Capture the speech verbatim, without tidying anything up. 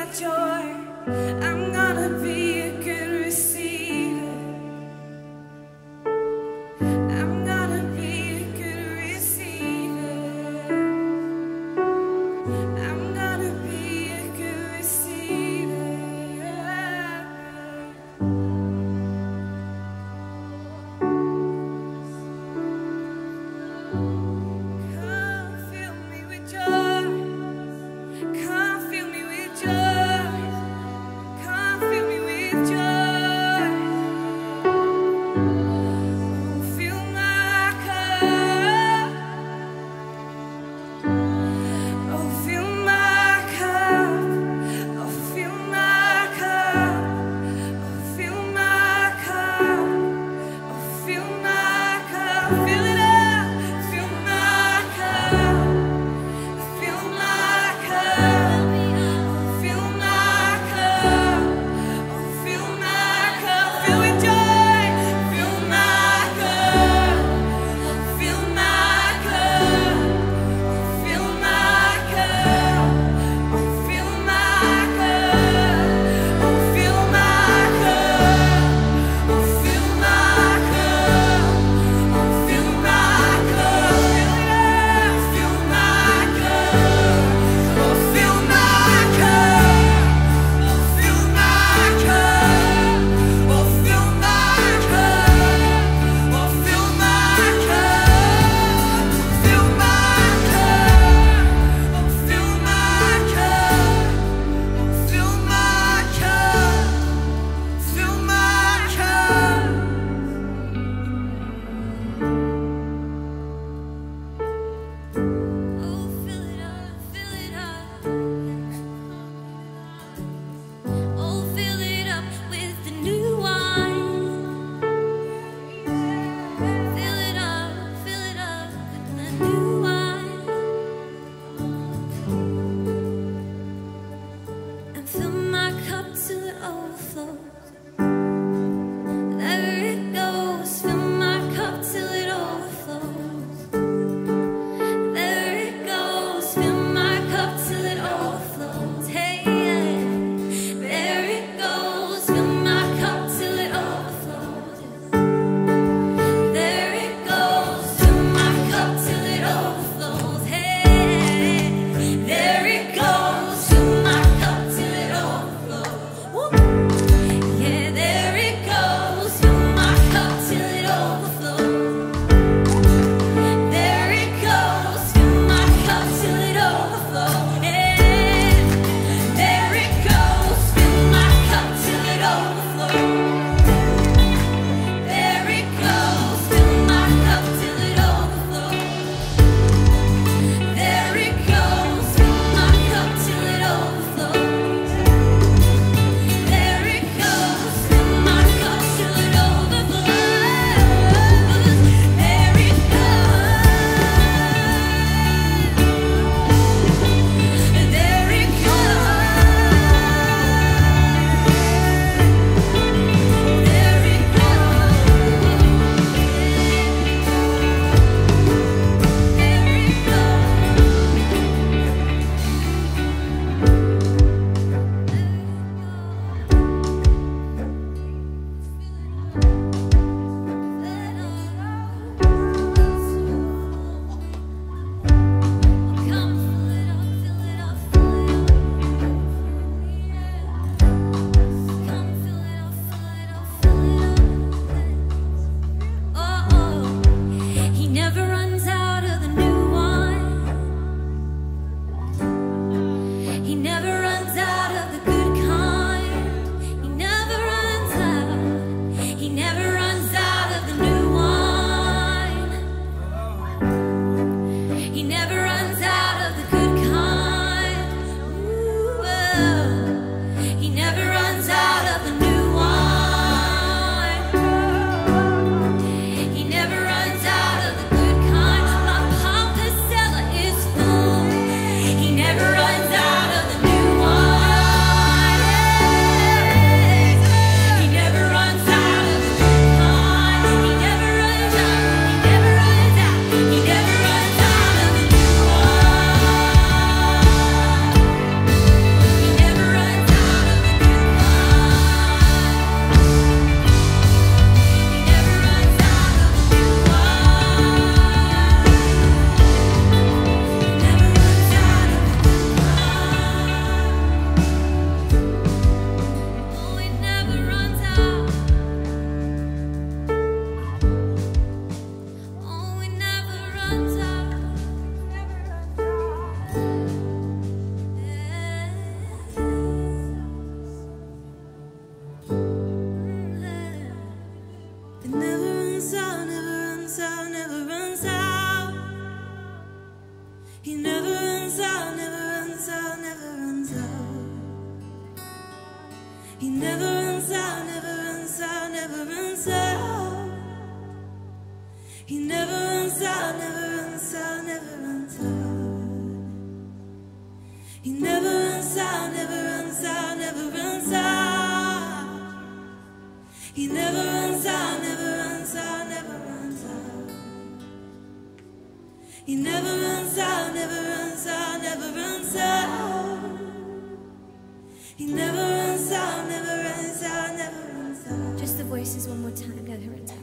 that joy. I'm gonna be a good receiver. I'm gonna be a good receiver. I'm gonna be a good receiver. Come fill me with joy. Come fill me with joy. Come fill me with joy. Oh, fill my cup. Oh, fill my cup. Oh, fill my cup. Oh, fill my cup. Oh, fill my cup. Fill it up. Fill my cup. Fill my cup. Fill my cup. Oh, fill my cup. Fill with joy. Fill my cup. Fill my cup. Fill my cup. Oh, fill my cup. Oh, fill my cup. Oh, fill my cup. Oh, fill my cup. Fill it up. Fill my cup. Oh, fill my cup. Oh, fill my cup. Oh, fill my cup. Oh, fill my cup. Fill my cup. Oh, fill my cup. Fill my cup. Fill my cup. Oh, fill it up, fill it up. Oh, fill it up with the new wine. Fill it up, fill it up with the new wine. And fill my cup till it overflows. There it goes, fill my cup till it overflows. There it goes, fill my cup till it overflows. Hey, yeah. There it goes, fill my cup till it overflows. There it goes, fill my cup till it overflows. Hey, there it goes, fill my cup till it overflows. Woo. He never runs out, never runs out, never runs out. He never runs out, never runs out, never runs out. He never runs out, never runs out, never runs out. He never runs out, never runs out, never runs out. He never runs out, never runs out, never runs out. He never runs out, never runs out, never runs out. Just the voices one more time, go, Horatio.